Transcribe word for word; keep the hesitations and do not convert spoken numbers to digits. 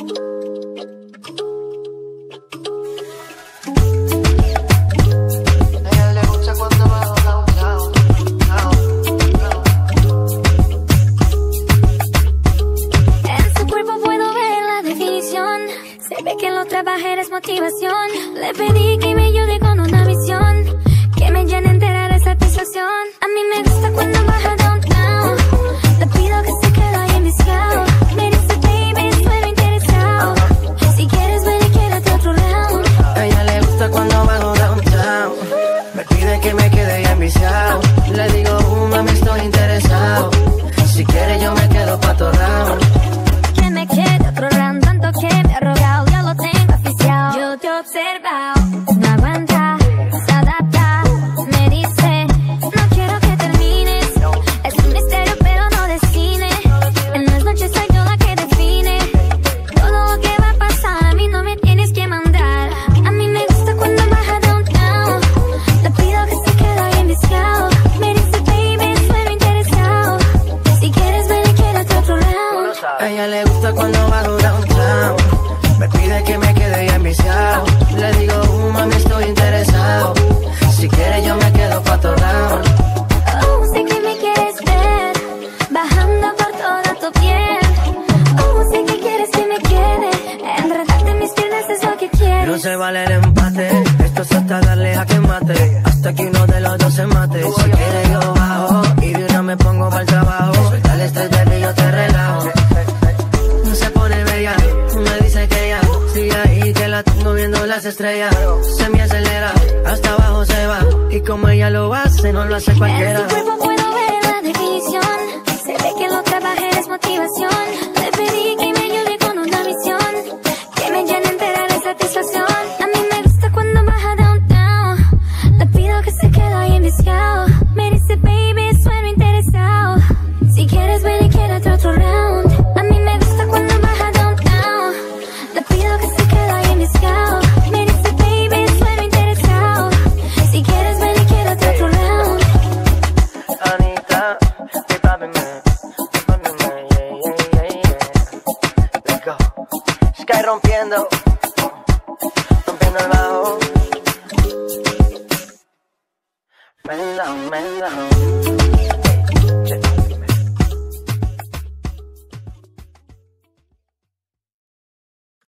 Trabajar es motivación. Le pedí que me ayude con una visión que me llene entera de satisfacción. A mí me gusta cuando baja downtown. Le pido que se quede ahí enviciado. Me dice baby, estoy interesado. Si quieres ven y quédate otro round. A ella le gusta cuando bajo downtown. Me pide que me quede ahí enviciado. Le digo, uh, mami, estoy interesado. Si quieres yo me quedo pa' otro round. Que me quede otro round, tanto que me ha rogado. Ya lo tengo. Yo te he observado, no aguanta, se adapta, me dice, no quiero que termines. Es un misterio pero no de cine. En las noches soy yo la que define todo lo que va a pasar, a mí no me tienes que mandar. A mí me gusta cuando baja downtown. Le pido que se quede ahí enviciado. Me dice baby, sueno interesado. Si quieres ven y quédate otro round. A ella le gusta cuando bajo downtown. Me pide que me quede ya enviciado. Le digo, uh, mami, estoy interesado. Si quieres yo me quedo pa' otro round. Oh, sé que me quieres ver bajando por toda tu piel. Oh, sé que quieres que me quede enredarte en mis piernas, es lo que quieres. No se vale el empate. Esto es hasta darle a que mate. Hasta que uno de los dos se mate. Si quieres yo bajo y de una me pongo para el trabajo. Suéltale este baby, yo te relajo. No se pone bella, me dice que ya sigue ahí, que la tengo viendo las estrellas. Se me acelera, hasta abajo se va. Y como ella lo hace, no lo hace cualquiera.